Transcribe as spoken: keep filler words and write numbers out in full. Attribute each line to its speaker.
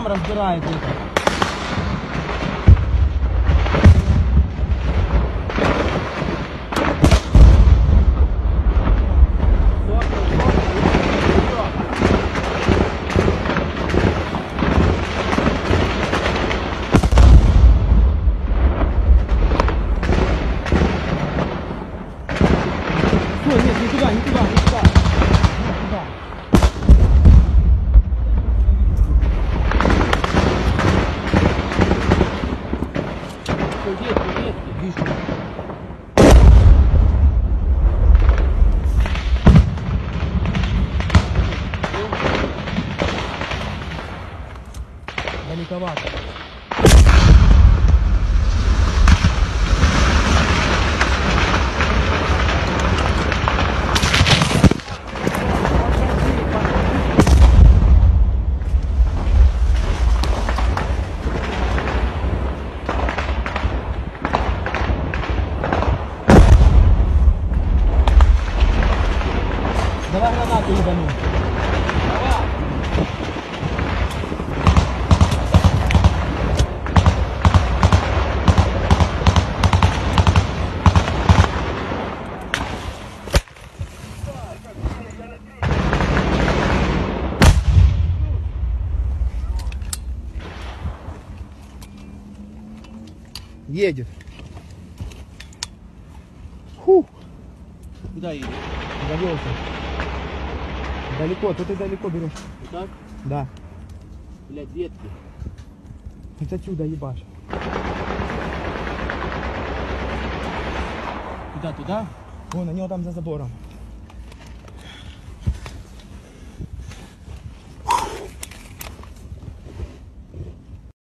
Speaker 1: сам разбирает это. Ой, нет, не туда, не туда, не туда. Не туда. Что, ветки, ветки, вижу. Далековато. Давай гранату ебану. Давай. Едет. Фух.
Speaker 2: Куда едет?
Speaker 1: Завелся. Далеко, тут и далеко берешь.
Speaker 2: Вот так?
Speaker 1: Да.
Speaker 2: Блядь, ветки.
Speaker 1: Хоть отсюда ебашь.
Speaker 2: Куда, туда?
Speaker 1: Вон, у него там за забором.